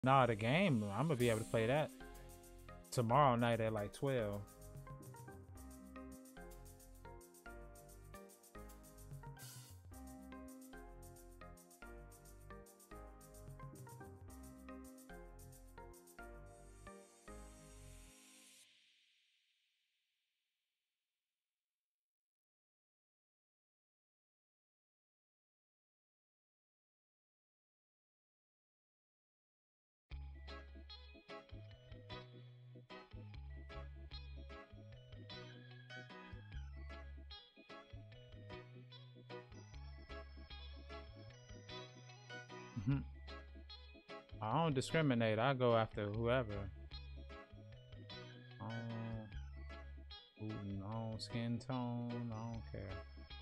Nah, the game, I'm gonna be able to play that tomorrow night at like 12. I don't discriminate. I go after whoever. No skin tone. I don't care.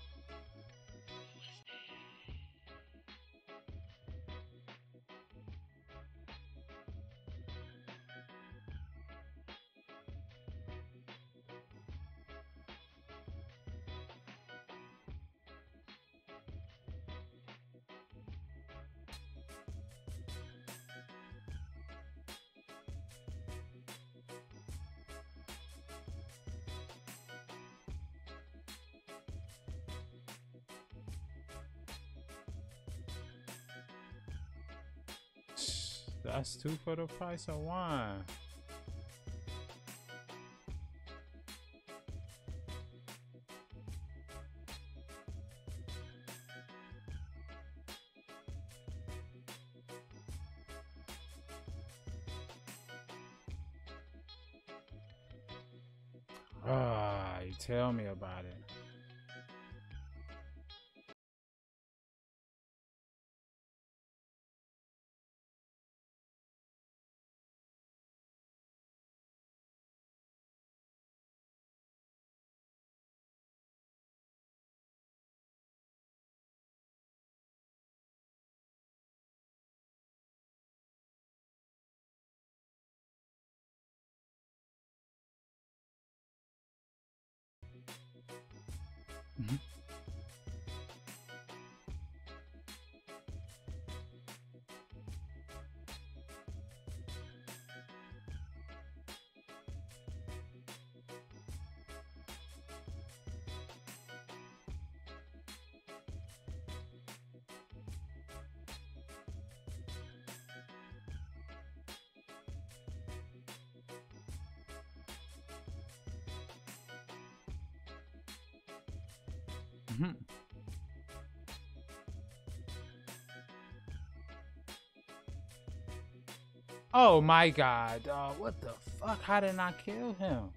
That's 2 for the price of 1. Ah, you tell me about it. Oh my god, what the fuck? How did I kill him?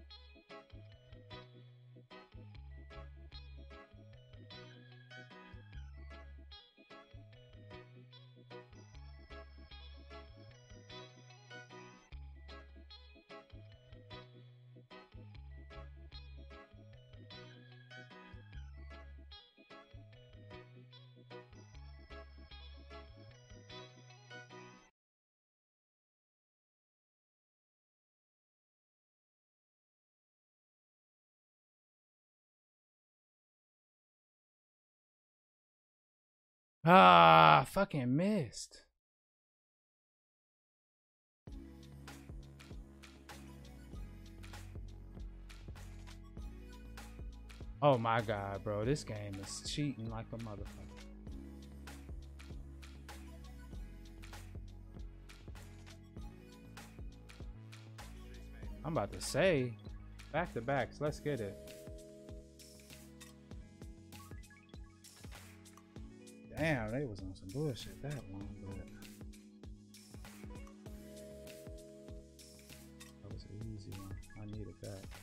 Ah, fucking missed. Oh my god, bro. This game is cheating like a motherfucker. I'm about to say, back to backs. Let's get it. Damn, they was on some bullshit that long, but that was an easy one. I needed that.